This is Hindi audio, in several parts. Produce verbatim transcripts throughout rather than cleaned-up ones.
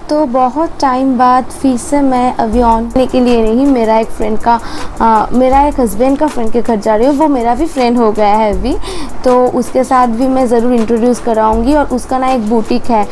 तो बहुत टाइम बाद फिर से मैं अभी ऑन के लिए नहीं, मेरा एक फ्रेंड का आ, मेरा एक हस्बैंड का फ्रेंड के घर जा रही हूँ। वो मेरा भी फ्रेंड हो गया है अभी, तो उसके साथ भी मैं ज़रूर इंट्रोड्यूस कराऊंगी। और उसका ना एक बुटीक है।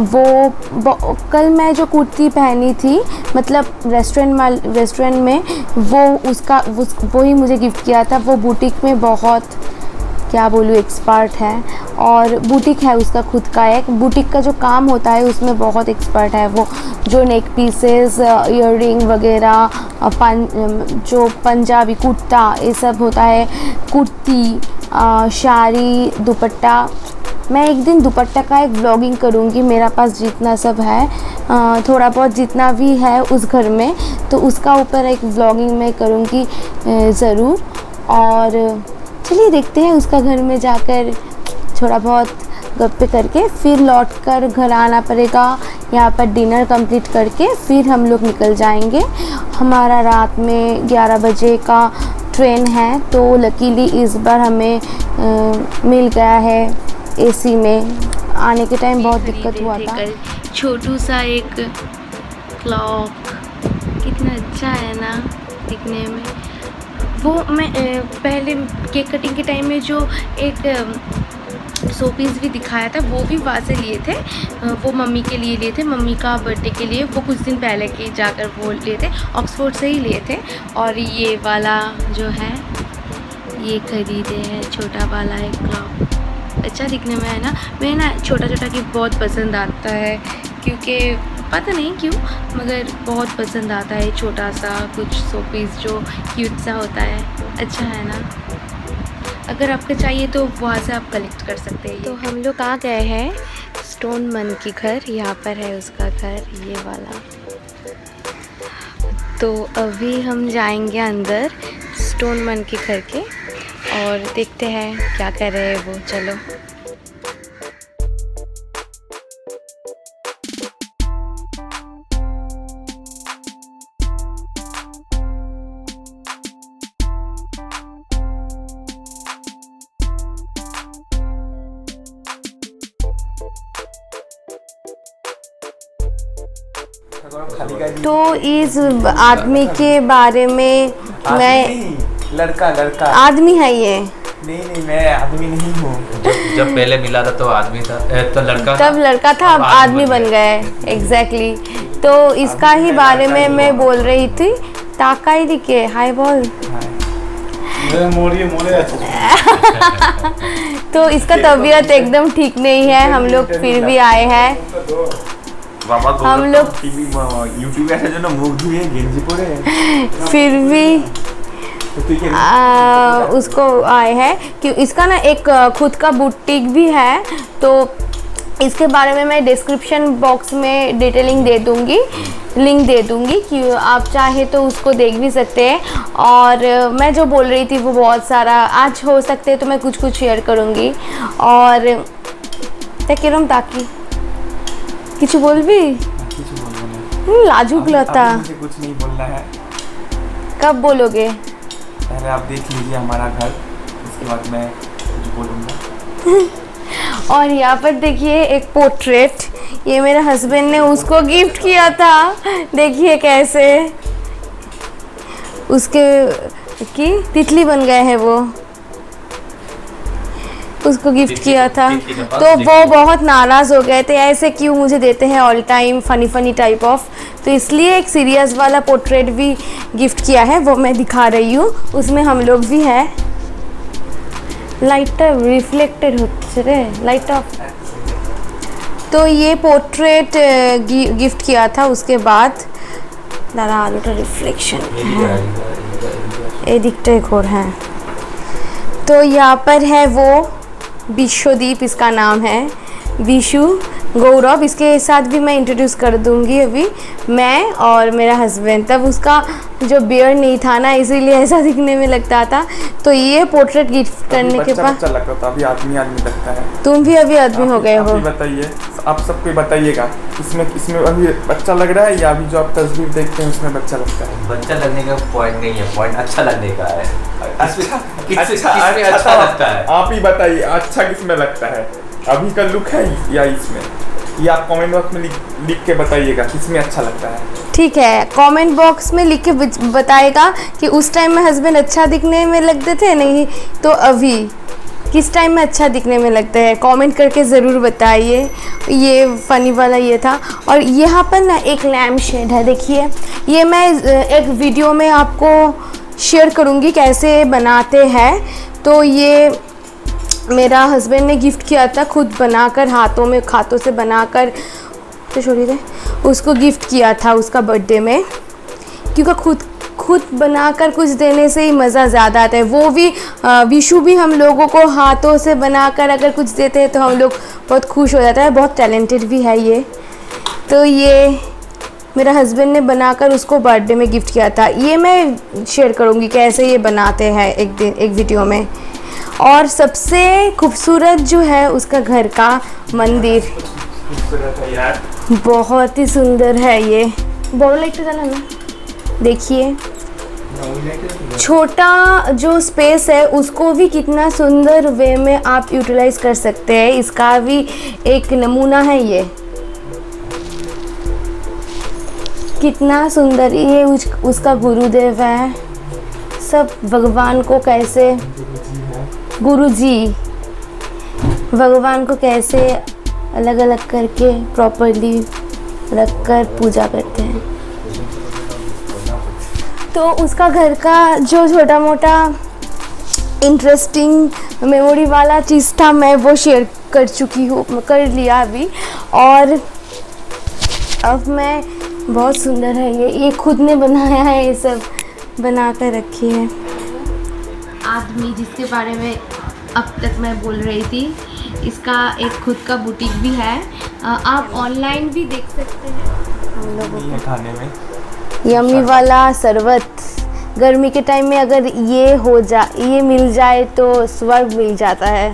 वो कल मैं जो कुर्ती पहनी थी, मतलब रेस्टोरेंट रेस्टोरेंट में, वो उसका उस, वो ही मुझे गिफ्ट किया था। वो बुटीक में बहुत, क्या बोलूँ, एक्सपर्ट है। और बुटीक है उसका खुद का एक। बुटीक का जो काम होता है उसमें बहुत एक्सपर्ट है वो। जो नेक पीसेस, ईयररिंग वगैरह, पं, जो पंजाबी कुर्ता ये सब होता है, कुर्ती, शाड़ी, दुपट्टा। मैं एक दिन दुपट्टा का एक व्लॉगिंग करूँगी। मेरा पास जितना सब है, थोड़ा बहुत जितना भी है उस घर में, तो उसका ऊपर एक व्लॉगिंग मैं करूँगी ज़रूर। और चलिए देखते हैं, उसका घर में जाकर थोड़ा बहुत गप्पे करके फिर लौट कर घर आना पड़ेगा। यहाँ पर डिनर कंप्लीट करके फिर हम लोग निकल जाएंगे। हमारा रात में ग्यारह बजे का ट्रेन है, तो लकीली इस बार हमें आ, मिल गया है एसी में। आने के टाइम बहुत दिक्कत हुआ था। छोटू सा एक क्लॉक कितना अच्छा है ना दिखने में। वो मैं पहले केक कटिंग के टाइम में जो एक शो पीस भी दिखाया था, वो भी वहाँ से लिए थे। वो मम्मी के लिए लिए थे, मम्मी का बर्थडे के लिए। वो कुछ दिन पहले के जाकर वो लिए थे, ऑक्सफोर्ड से ही लिए थे। और ये वाला जो है ये खरीदे हैं, छोटा वाला एक क्लॉक। अच्छा दिखने में है ना। मैं ना छोटा छोटा गिफ्ट बहुत पसंद आता है, क्योंकि पता नहीं क्यों मगर बहुत पसंद आता है छोटा सा कुछ शो पीस जो क्यूट सा होता है। अच्छा है ना। अगर आपको चाहिए तो वहाँ से आप कलेक्ट कर सकते हैं। तो हम लोग आ गए हैं स्टोन मन के घर। यहाँ पर है उसका घर, ये वाला। तो अभी हम जाएंगे अंदर स्टोन मन के घर के और देखते हैं क्या कर रहे हैं वो। चलो। तो इस आदमी के बारे में मैं, लड़का लड़का आदमी है ये। नहीं नहीं मैं आदमी नहीं हूँ। जब, जब पहले मिला था तो आदमी था, तो लड़का तब लड़का था, अब आदमी बन गया है। एग्जैक्टली। तो इसका ही बारे में मैं बोल रही थी। ताकाई दिखे, हाय बोल। मोड़िए मोड़िए। तो इसका तबीयत एकदम ठीक नहीं है, हम लोग फिर भी आए हैं। हम लोग यूट्यूब ऐसे जो ना मुख धुए गेंजी पड़े फिर भी आ, उसको आए हैं कि इसका ना एक खुद का बुटीक भी है। तो इसके बारे में मैं डिस्क्रिप्शन बॉक्स में डिटेलिंग दे दूंगी, लिंक दे दूंगी कि आप चाहे तो उसको देख भी सकते हैं। और मैं जो बोल रही थी वो बहुत सारा आज हो सकते हैं, तो मैं कुछ कुछ शेयर करूंगी। और तेरम ताकि किछु बोल भी लाजुक लता कुछ नहीं बोलना है। कब बोलोगे? पहले आप देख लीजिए हमारा घर, उसके बाद मैं कुछ बोलूँगा। और यहाँ पर देखिए एक पोर्ट्रेट, ये मेरे हस्बैंड ने उसको गिफ्ट किया था। देखिए कैसे उसके की तितली बन गए हैं वो, उसको गिफ्ट किया था। तो वो बहुत नाराज़ हो गए थे, ऐसे क्यों मुझे देते हैं all time funny funny type of. तो इसलिए एक सीरियस वाला पोर्ट्रेट भी गिफ्ट किया है, वो मैं दिखा रही हूँ। उसमें हम लोग भी है। लाइट रिफ्लेक्टेड होते रहे, लाइट ऑफ। तो ये पोर्ट्रेट गिफ्ट किया था। उसके बाद दादा आलू का रिफ्लेक्शन है, ये दिखते एक और है। तो यहाँ पर है वो विश्वदीप, इसका नाम है। विशु गौरव, इसके साथ भी मैं इंट्रोड्यूस कर दूंगी अभी, मैं और मेरा हस्बैंड। तब उसका जो बियर्ड नहीं था ना, इसीलिए ऐसा दिखने में लगता था। तो ये पोर्ट्रेट गिफ्ट करने के बाद अच्छा लगता था, अभी आदमी आदमी लगता है। तुम भी अभी आदमी हो गए हो। बताइए, आप सबको बताइएगा, इसमें इसमें अभी बच्चा लग रहा है या अभी जो आप तस्वीर देखते हैं उसमें बच्चा लगता है? बच्चा लगने का पॉइंट नहीं है, पॉइंट अच्छा लगने का है। अच्छा अच्छा अच्छा लगता है। आप ही बताइए, अच्छा किसमें लगता है? अभी का लुक है या इसमें? ये आप कमेंट बॉक्स में लिख लिख के बताइएगा किसमें अच्छा लगता है। ठीक है, कमेंट बॉक्स में लिख के बताएगा कि उस टाइम में हस्बैंड अच्छा दिखने में लगते थे, नहीं तो अभी किस टाइम में अच्छा दिखने में लगता है, कमेंट करके ज़रूर बताइए। ये फ़नी वाला ये था। और यहाँ पर ना एक लैम्प शेड है, देखिए ये मैं एक वीडियो में आपको शेयर करूँगी कैसे बनाते हैं। तो ये मेरा हस्बैंड ने गिफ्ट किया था, खुद बनाकर हाथों में हाथों से बनाकर, तो छोड़ी दे, उसको गिफ्ट किया था उसका बर्थडे में, क्योंकि खुद खुद बनाकर कुछ देने से ही मज़ा ज़्यादा आता है। वो भी विशु भी हम लोगों को हाथों से बनाकर अगर कुछ देते हैं तो हम लोग बहुत खुश हो जाता है। बहुत टैलेंटेड भी है ये। तो ये मेरा हस्बैंड ने बनाकर उसको बर्थडे में गिफ्ट किया था। ये मैं शेयर करूँगी कैसे ये बनाते हैं एक दिन एक वीडियो में। और सबसे खूबसूरत जो है उसका घर का मंदिर, बहुत ही सुंदर है ये। बोलो लाइट तो जाना ना, देखिए छोटा जो स्पेस है उसको भी कितना सुंदर वे में आप यूटिलाइज कर सकते हैं। इसका भी एक नमूना है ये, कितना सुंदर। ये उस, उसका गुरुदेव है। सब भगवान को कैसे, गुरुजी भगवान को कैसे अलग अलग करके प्रॉपरली रख कर पूजा करते हैं। तो उसका घर का जो छोटा मोटा इंटरेस्टिंग मेमोरी वाला चीज़ था मैं वो शेयर कर चुकी हूँ, कर लिया अभी। और अब मैं, बहुत सुंदर है ये ये खुद ने बनाया है, ये सब बना कर रखी है। आदमी जिसके बारे में अब तक मैं बोल रही थी, इसका एक खुद का बुटीक भी है, आप ऑनलाइन भी देख सकते हैं। हम लोगों को खाने में यम्मी वाला शरबत, गर्मी के टाइम में अगर ये हो जा ये मिल जाए तो स्वर्ग मिल जाता है।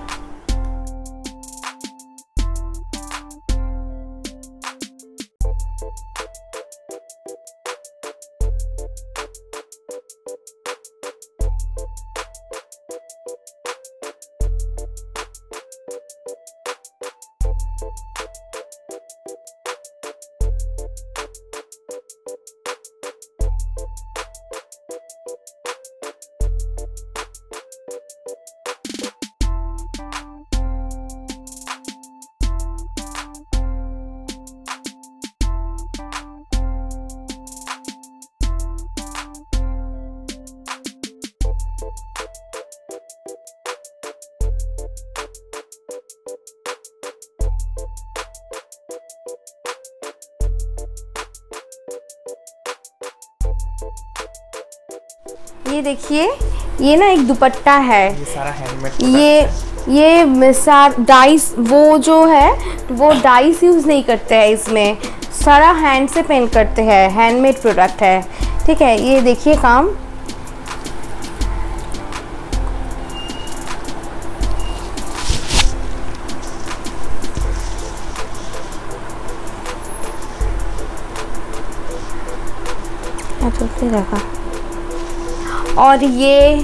ये देखिए, ये ना एक दुपट्टा है, ये सारा हैंडमेड, ये ये मिसार डाइस, वो जो है वो डाइस यूज़ नहीं करते हैं इसमें, सारा हैंड से पेंट करते हैं, हैंडमेड प्रोडक्ट है। ठीक है, ये देखिए काम। रखा। और ये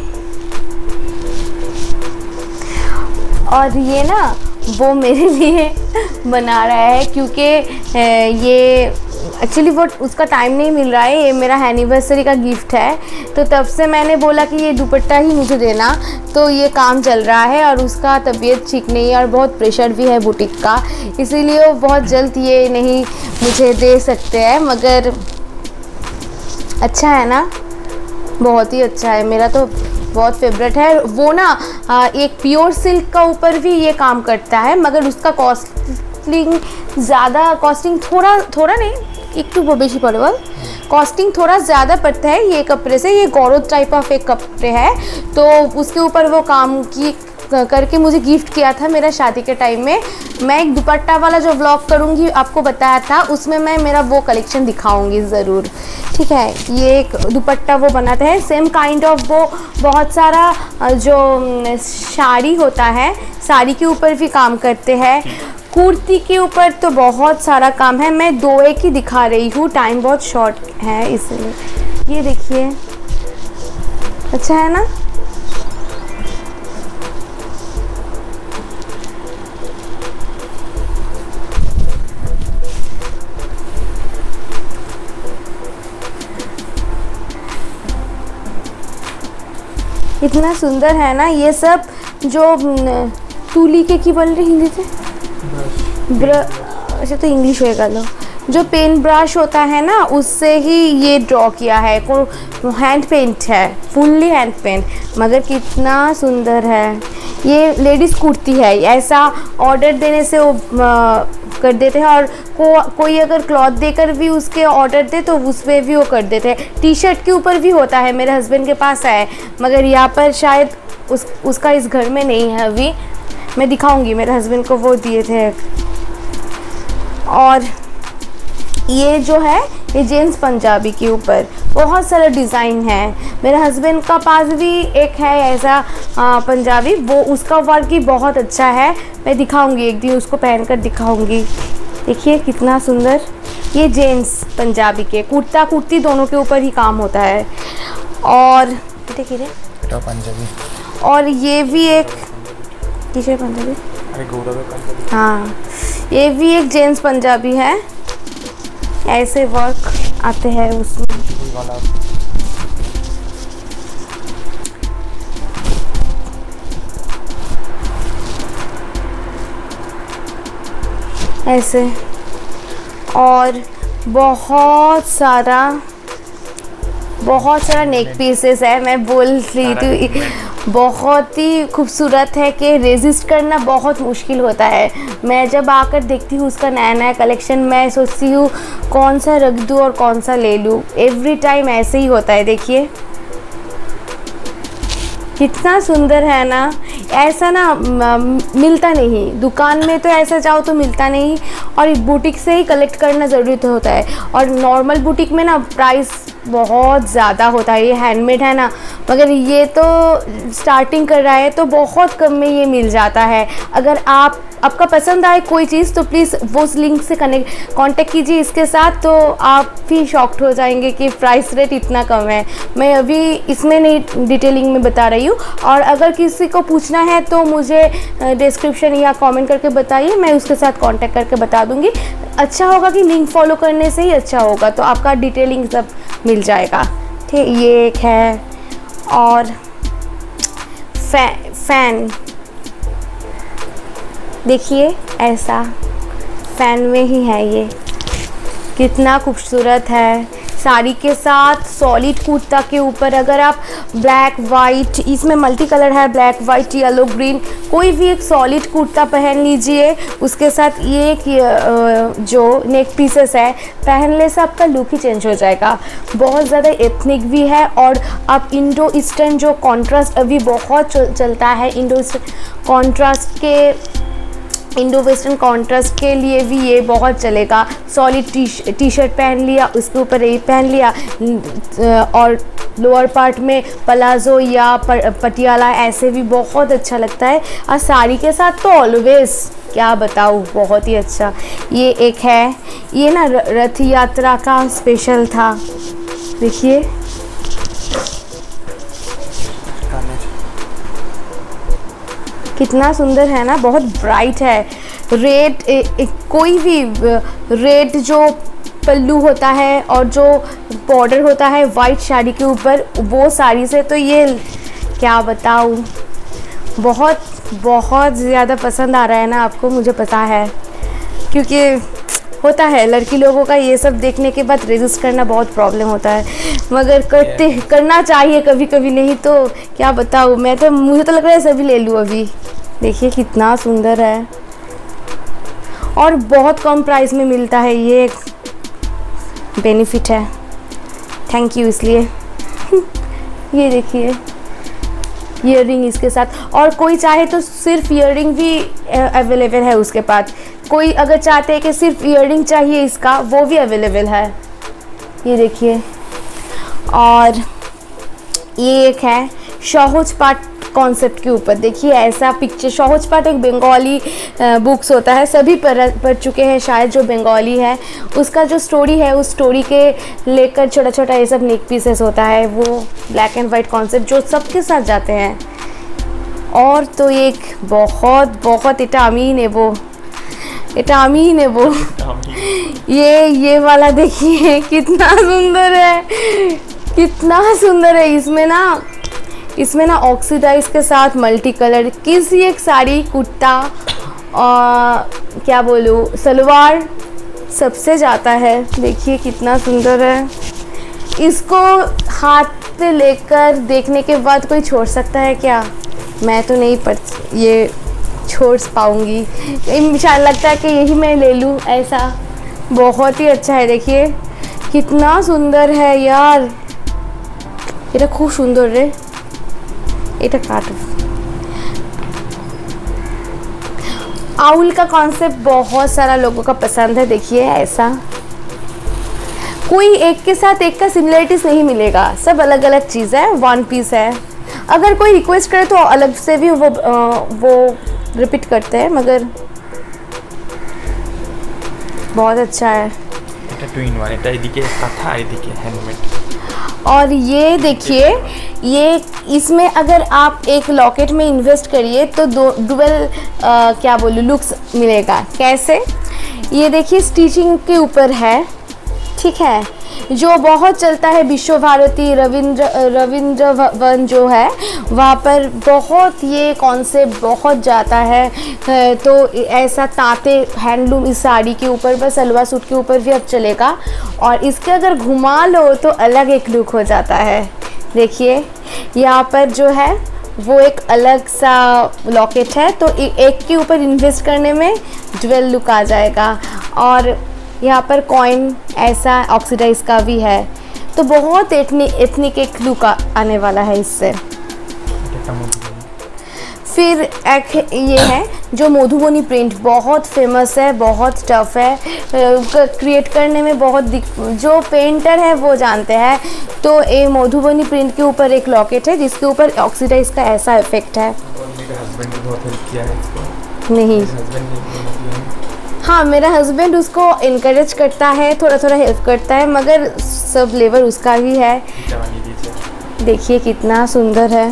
और ये ना वो मेरे लिए बना रहा है, क्योंकि ये एक्चुअली वो उसका टाइम नहीं मिल रहा है, ये मेरा एनिवर्सरी का गिफ्ट है, तो तब से मैंने बोला कि ये दुपट्टा ही मुझे देना, तो ये काम चल रहा है। और उसका तबीयत ठीक नहीं है और बहुत प्रेशर भी है बुटीक का, इसीलिए वो बहुत जल्द ये नहीं मुझे दे सकते हैं, मगर अच्छा है ना, बहुत ही अच्छा है, मेरा तो बहुत फेवरेट है। वो ना एक प्योर सिल्क का ऊपर भी ये काम करता है, मगर उसका कॉस्टिंग ज़्यादा, कॉस्टिंग थोड़ा थोड़ा नहीं, एक टू बेशी पड़ेगा, कॉस्टिंग थोड़ा ज़्यादा पड़ता है ये कपड़े से। ये गौरव टाइप ऑफ एक कपड़े है, तो उसके ऊपर वो काम की करके मुझे गिफ्ट किया था मेरा शादी के टाइम में। मैं एक दुपट्टा वाला जो व्लॉग करूँगी आपको बताया था, उसमें मैं मेरा वो कलेक्शन दिखाऊंगी ज़रूर। ठीक है, ये एक दुपट्टा वो बनाते हैं, सेम काइंड ऑफ वो बहुत सारा जो साड़ी होता है, साड़ी के ऊपर भी काम करते हैं, कुर्ती के ऊपर तो बहुत सारा काम है। मैं दो एक ही दिखा रही हूँ, टाइम बहुत शॉर्ट है इसलिए। ये देखिए, अच्छा है ना। इतना सुंदर है ना। ये सब जो तूली के की बोल रही हिंदी से ब्र अच्छा तो इंग्लिश होएगा लो, जो पेन ब्रश होता है ना उससे ही ये ड्रॉ किया है। को हैंड पेंट है, फुल्ली हैंड पेंट, मगर कितना सुंदर है। ये लेडीज़ कुर्ती है, ऐसा ऑर्डर देने से वो आ, कर देते हैं। और को कोई अगर क्लॉथ देकर भी उसके ऑर्डर दे तो उस पर भी वो कर देते हैं। टी शर्ट के ऊपर भी होता है, मेरे हस्बैंड के पास है, मगर यहाँ पर शायद उस उसका इस घर में नहीं है अभी। मैं दिखाऊंगी, मेरे हस्बैंड को वो दिए थे। और ये जो है ये जेंट्स पंजाबी के ऊपर बहुत सारा डिज़ाइन है। मेरे हस्बैंड का पास भी एक है ऐसा आ, पंजाबी, वो उसका वर्क ही बहुत अच्छा है। मैं दिखाऊंगी एक दिन, उसको पहनकर दिखाऊंगी। देखिए कितना सुंदर। ये जेंट्स पंजाबी के कुर्ता कुर्ती दोनों के ऊपर ही काम होता है। और देखिए पंजाबी, और ये भी एक टी शर्ट पंजाबी, हाँ ये भी एक जेंट्स पंजाबी है। ऐसे वर्क आते हैं उसमें। ऐसे और बहुत सारा बहुत सारा नेक पीसेस है। मैं बोल रही थी बहुत ही खूबसूरत है कि रेजिस्ट करना बहुत मुश्किल होता है। मैं जब आकर देखती हूँ उसका नया नया कलेक्शन, मैं सोचती हूँ कौन सा रख दूँ और कौन सा ले लूँ। एवरी टाइम ऐसे ही होता है। देखिए कितना सुंदर है ना। ऐसा ना मिलता नहीं, दुकान में तो ऐसा जाओ तो मिलता नहीं, और बुटीक से ही कलेक्ट करना ज़रूरी तो होता है। और नॉर्मल बुटीक में ना प्राइस बहुत ज़्यादा होता है, ये हैंडमेड है ना, मगर ये तो स्टार्टिंग कर रहा है तो बहुत कम में ये मिल जाता है। अगर आप आपका पसंद आए कोई चीज़ तो प्लीज़ वो उस लिंक से कनेक्ट कांटेक्ट कीजिए इसके साथ, तो आप भी शॉक्ड हो जाएंगे कि प्राइस रेट इतना कम है। मैं अभी इसमें नहीं डिटेलिंग में बता रही हूँ, और अगर किसी को पूछना है तो मुझे डिस्क्रिप्शन या कमेंट करके बताइए, मैं उसके साथ कांटेक्ट करके बता दूँगी। अच्छा होगा कि लिंक फॉलो करने से ही अच्छा होगा, तो आपका डिटेलिंग सब मिल जाएगा। ठीक, ये एक है। और फै, फैन देखिए, ऐसा फैन में ही है ये, कितना खूबसूरत है। साड़ी के साथ सॉलिड कुर्ता के ऊपर अगर आप ब्लैक वाइट, इसमें मल्टी कलर है, ब्लैक वाइट येलो ग्रीन, कोई भी एक सॉलिड कुर्ता पहन लीजिए, उसके साथ ये एक जो नेक पीसेस है पहनने से आपका लुक ही चेंज हो जाएगा। बहुत ज़्यादा एथनिक भी है, और आप इंडो ईस्टर्न जो कॉन्ट्रास्ट अभी बहुत चलता है, इंडो ईस्टर्न कॉन्ट्रास्ट के इंडो वेस्टर्न कॉन्ट्रास्ट के लिए भी ये बहुत चलेगा। सॉलिड टी टी शर्ट पहन लिया, उसके ऊपर ये पहन लिया, और लोअर पार्ट में पलाजो या पटियाला, ऐसे भी बहुत अच्छा लगता है। और साड़ी के साथ तो ऑलवेज क्या बताऊँ, बहुत ही अच्छा। ये एक है, ये ना रथ यात्रा का स्पेशल था। देखिए कितना सुंदर है ना, बहुत ब्राइट है। रेड ए, ए, कोई भी रेड जो पल्लू होता है और जो बॉर्डर होता है वाइट साड़ी के ऊपर, वो साड़ी से तो ये क्या बताऊँ, बहुत बहुत ज़्यादा पसंद आ रहा है ना आपको, मुझे पता है, क्योंकि होता है लड़की लोगों का ये सब देखने के बाद रेजिस्ट करना बहुत प्रॉब्लम होता है, मगर करते करना चाहिए कभी कभी, नहीं तो क्या बताऊँ। मैं तो मुझे तो लग रहा है सभी ले लूँ अभी। देखिए कितना सुंदर है, और बहुत कम प्राइस में मिलता है, ये एक बेनिफिट है। थैंक यू इसलिए। ये देखिए ईयररिंग इसके साथ, और कोई चाहे तो सिर्फ ईयररिंग भी अवेलेबल है उसके पास। कोई अगर चाहते हैं कि सिर्फ ईयररिंग चाहिए इसका, वो भी अवेलेबल है। ये देखिए, और ये एक है सहज पाठ कॉन्सेप्ट के ऊपर। देखिए ऐसा पिक्चर, सहज पाठ एक बंगाली बुक्स होता है, सभी पढ़ पढ़ चुके हैं शायद जो बंगाली है। उसका जो स्टोरी है, उस स्टोरी के लेकर छोटा छोटा ये सब नेक पीसेस होता है, वो ब्लैक एंड वाइट कॉन्सेप्ट जो सबके साथ जाते हैं। और तो एक बहुत बहुत इटामीन है वो, इटामीन है वो ये ये वाला देखिए कितना सुंदर है, कितना सुंदर है। इसमें ना इसमें ना ऑक्सीडाइज के साथ मल्टी कलर किसी एक साड़ी, कुर्ता और क्या बोलूँ सलवार सबसे जाता है। देखिए कितना सुंदर है। इसको हाथ पे लेकर देखने के बाद कोई छोड़ सकता है क्या? मैं तो नहीं पर ये छोड़ पाऊँगी। मुझे लगता है कि यही मैं ले लूँ ऐसा। बहुत ही अच्छा है। देखिए कितना सुंदर है यार। ये खूब सुंदर रे। এটা काट। आउल का कॉन्सेप्ट बहुत सारा लोगों का पसंद है। देखिए ऐसा कोई एक के साथ एक का सिमिलरिटीज नहीं मिलेगा, सब अलग अलग चीज़ है। वन पीस है। अगर कोई रिक्वेस्ट करे तो अलग से भी वो आ, वो रिपीट करते हैं, मगर बहुत अच्छा है। टू इन वन, এটা এদিকে কাঁথা এদিকে হ্যান্ডমেড। और ये देखिए ये इसमें अगर आप एक लॉकेट में इन्वेस्ट करिए तो दो डुअल क्या बोलूँ लुक्स मिलेगा। कैसे? ये देखिए स्टिचिंग के ऊपर है, ठीक है, जो बहुत चलता है। विश्व भारती रविंद्र रविंद्र वन जो है वहाँ पर बहुत ये कॉन्सेप्ट बहुत जाता है। तो ऐसा तांते हैंडलूम इस साड़ी के ऊपर, बस सलवार सूट के ऊपर भी अब चलेगा। और इसके अगर घुमा लो तो अलग एक लुक हो जाता है। देखिए यहाँ पर जो है वो एक अलग सा लॉकेट है, तो एक के ऊपर इन्वेस्ट करने में ज्वेल लुक आ जाएगा। और यहाँ पर कॉइन ऐसा ऑक्सीडाइज का भी है, तो बहुत एथनी एथनिक एक लुक आने वाला है इससे। फिर एक ये है जो मधुबनी प्रिंट, बहुत फेमस है, बहुत टफ है क्रिएट करने में, बहुत जो पेंटर है वो जानते हैं। तो ये मधुबनी प्रिंट के ऊपर एक लॉकेट है जिसके ऊपर ऑक्सीडाइज का ऐसा इफेक्ट है। मेरे हस्बैंड ने बहुत हेल्प किया है इसको। नहीं, हाँ मेरा हस्बैंड उसको इनकरेज करता है, थोड़ा थोड़ा हेल्प करता है, मगर सब लेबर उसका भी है। देखिए कितना सुंदर है,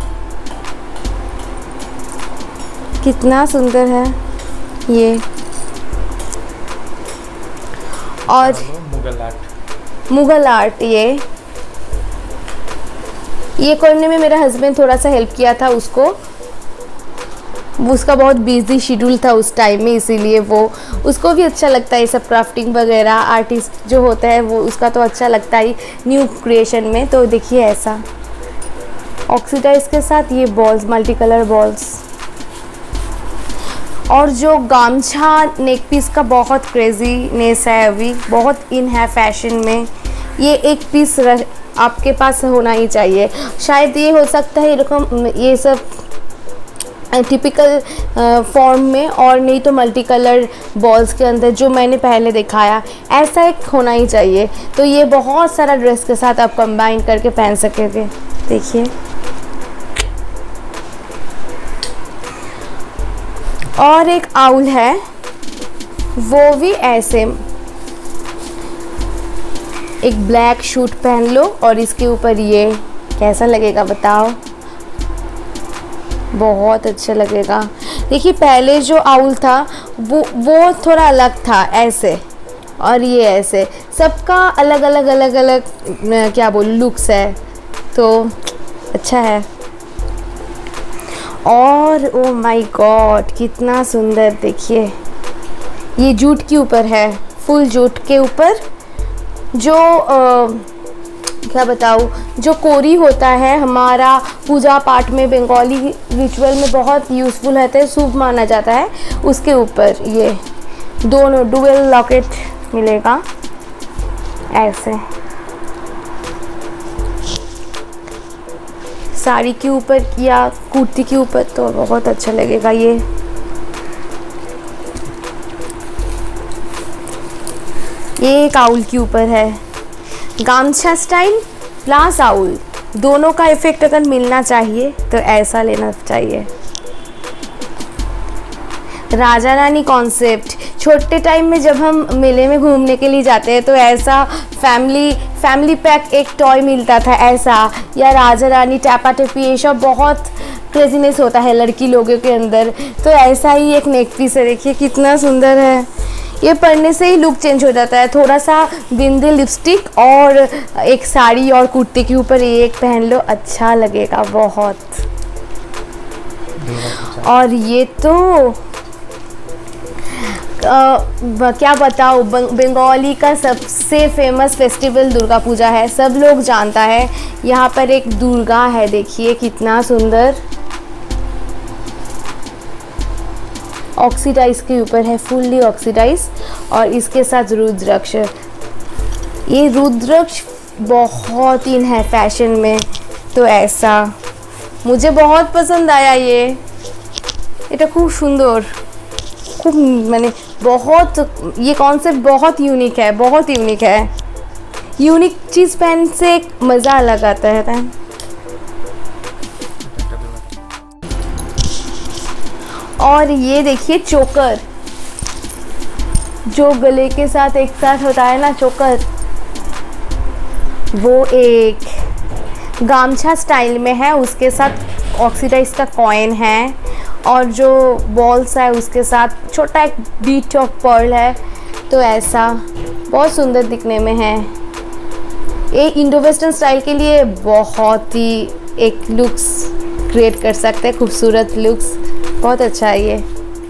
कितना सुंदर है ये। और मुगल आर्ट, मुगल आर्ट ये ये करने में मेरा हस्बैंड थोड़ा सा हेल्प किया था उसको। उसका बहुत बिजी शेड्यूल था उस टाइम में, इसीलिए वो उसको भी अच्छा लगता है ये सब क्राफ्टिंग वगैरह। आर्टिस्ट जो होता है वो उसका तो अच्छा लगता है न्यू क्रिएशन में। तो देखिए ऐसा ऑक्सीडाइज के साथ ये बॉल्स, मल्टी कलर बॉल्स। और जो गामछा नेक पीस का बहुत क्रेजीनेस है, अभी बहुत इन है फैशन में। ये एक पीस आपके पास होना ही चाहिए। शायद ये हो सकता है एरकम ये सब टिपिकल फॉर्म में, और नहीं तो मल्टी कलर बॉल्स के अंदर जो मैंने पहले दिखाया, ऐसा एक होना ही चाहिए। तो ये बहुत सारा ड्रेस के साथ आप कंबाइन करके पहन सकेंगे। देखिए और एक आउल है, वो भी ऐसे एक ब्लैक सूट पहन लो और इसके ऊपर ये, कैसा लगेगा बताओ? बहुत अच्छा लगेगा। देखिए पहले जो आउल था वो वो थोड़ा अलग था ऐसे, और ये ऐसे, सबका अलग अलग अलग अलग क्या बोलूं लुक्स है, तो अच्छा है। और ओ माय गॉड कितना सुंदर। देखिए ये जूट के ऊपर है, फुल जूट के ऊपर, जो आ, क्या बताऊँ, जो कोरी होता है हमारा पूजा पाठ में, बंगाली रिचुअल में बहुत यूज़फुल रहता है, शुभ माना जाता है। उसके ऊपर ये दोनों डुअल लॉकेट मिलेगा ऐसे। साड़ी के ऊपर या कुर्ती के ऊपर तो बहुत अच्छा लगेगा ये। ये एक आउल के ऊपर है, गामछा स्टाइल प्लस आउल, दोनों का इफेक्ट अगर मिलना चाहिए तो ऐसा लेना चाहिए। राजा रानी कॉन्सेप्ट, छोटे टाइम में जब हम मेले में घूमने के लिए जाते हैं तो ऐसा फैमिली फैमिली पैक एक टॉय मिलता था ऐसा, या राजा रानी टैपा टैपी, ये सब बहुत क्रेजीनेस होता है लड़की लोगों के अंदर। तो ऐसा ही एक नेक पीस है, देखिए कितना सुंदर है। ये पहनने से ही लुक चेंज हो जाता है। थोड़ा सा बिंदी, लिपस्टिक और एक साड़ी और कुर्ते के ऊपर ये एक पहन लो, अच्छा लगेगा बहुत। और ये तो आ, क्या बताओ, बंगाली का सबसे फेमस फेस्टिवल दुर्गा पूजा है, सब लोग जानता है। यहाँ पर एक दुर्गा है, देखिए कितना सुंदर, ऑक्सीडाइज के ऊपर है, फुल्ली ऑक्सीडाइज, और इसके साथ रुद्राक्ष। ये रुद्राक्ष बहुत इन है फैशन में, तो ऐसा मुझे बहुत पसंद आया। ये এটা খুব সুন্দর, खूब मैंने बहुत, ये कॉन्सेप्ट बहुत यूनिक है, बहुत यूनिक है। यूनिक चीज़ पहन से एक मज़ा अलग आता है। और ये देखिए चोकर, जो गले के साथ एक साथ होता है ना चोकर, वो एक गामछा स्टाइल में है, उसके साथ ऑक्सीडाइज का कॉइन है, और जो बॉल्स है उसके साथ छोटा एक बीट ऑफ पर्ल है, तो ऐसा बहुत सुंदर दिखने में है। ये इंडो वेस्टर्न स्टाइल के लिए बहुत ही एक लुक्स क्रिएट कर सकते हैं, खूबसूरत लुक्स, बहुत अच्छा है ये।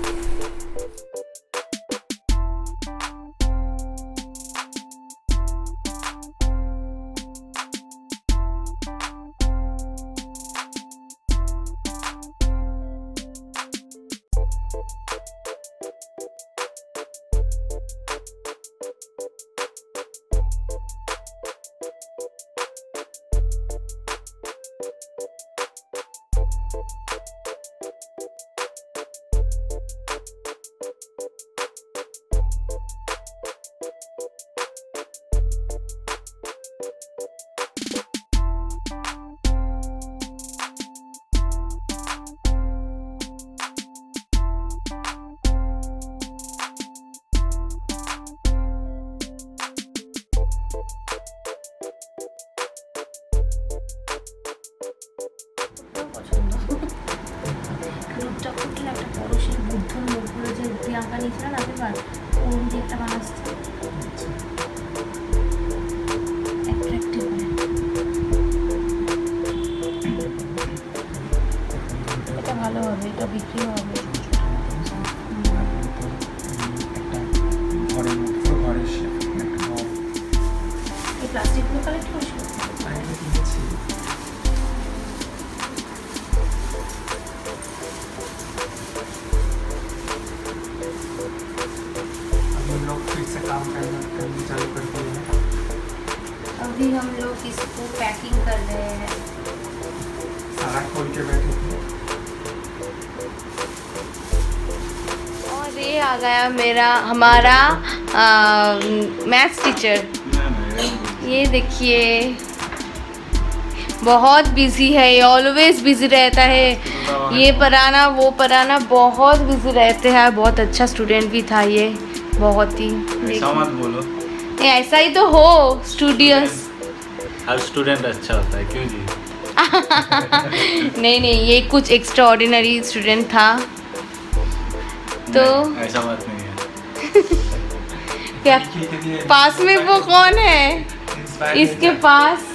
আঁকা নিয়েছিল না পেপার, ওর দিয়ে একটা বানাচ্ছে, অ্যাট্রাক্টিভ হয়। এটা ভালো হবে, এটা বিক্রি হবে। এই প্লাস্টিকগুলো কালেক্ট করছো? काम करना करना चालू कर दिए हैं। अभी हम लोग इसको पैकिंग कर रहे हैं, सारा खोल के बैठे थे। और ये आ गया मेरा हमारा मैथ्स टीचर, ये देखिए बहुत बिजी है, ये ऑलवेज बिजी रहता है, ये पढ़ाना वो पढ़ाना, बहुत बिजी रहते हैं। बहुत अच्छा स्टूडेंट भी था ये, बहुत ही। ऐसा मत बोलो, नहीं ऐसा ही तो हो, स्टूडियस। हर स्टूडेंट अच्छा होता है, क्यों जी? नहीं नहीं, ये कुछ एक्स्ट्रा ऑर्डिनरी स्टूडेंट था, तो ऐसा बात नहीं है। क्या पास में वो कौन है इसके पास?